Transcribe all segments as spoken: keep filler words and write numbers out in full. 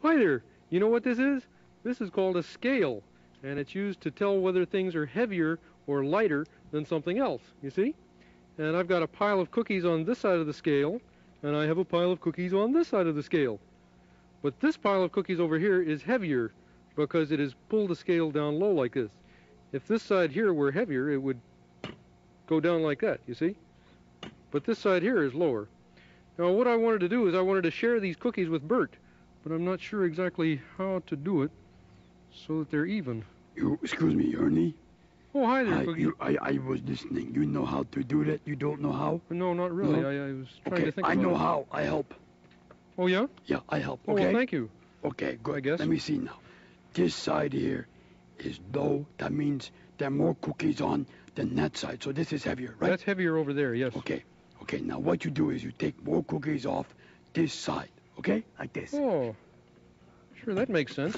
Hi there. You know what this is? This is called a scale, and it's used to tell whether things are heavier or lighter than something else, you see? And I've got a pile of cookies on this side of the scale, and I have a pile of cookies on this side of the scale. But this pile of cookies over here is heavier because it has pulled the scale down low like this. If this side here were heavier, it would go down like that, you see? But this side here is lower. Now what I wanted to do is I wanted to share these cookies with Bert, but I'm not sure exactly how to do it so that they're even. You, excuse me, Ernie? Oh, hi there, I, Cookie. you, I, I was listening. You know how to do that? You don't know how? No, not really. No? I, I was trying Okay, to think I about know it. how. I help. Oh, yeah? Yeah, I help, Oh, okay? well, thank you. Okay, good. I guess. Let me see now. This side here is low. That means there are more cookies on than that side. So this is heavier, right? That's heavier over there, yes. Okay. Okay, now what you do is you take more cookies off this side, okay? Like this. Oh, sure, that makes sense.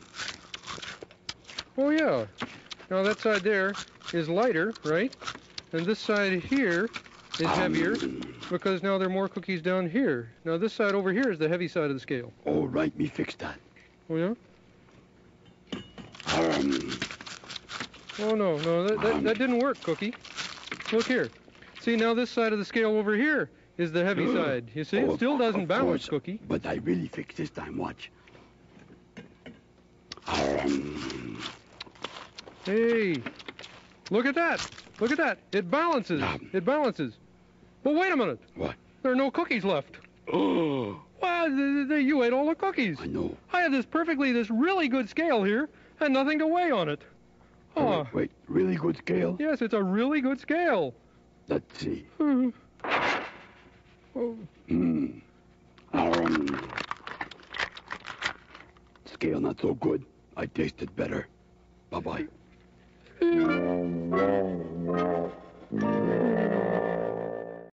Oh, yeah. Now that side there is lighter, right? And this side here is heavier because now there are more cookies down here. Now this side over here is the heavy side of the scale. All right, me fix that. Oh, yeah? Um, Oh, no, no, that, that, that didn't work, Cookie. Look here. See, now this side of the scale over here is the heavy side. You see, oh, it still doesn't of balance, course, Cookie. But I really fixed this time, watch. Um, Hey, look at that. Look at that. It balances. It balances. But wait a minute. what? There are no cookies left. Oh, Well, th- th- you ate all the cookies. I know. I have this perfectly, this really good scale here, and nothing to weigh on it. Oh, Wait, wait, really good scale? yes, it's a really good scale. Let's see. Hmm. Oh, Hmm. Um, scale not so good. I tasted better. Bye-bye.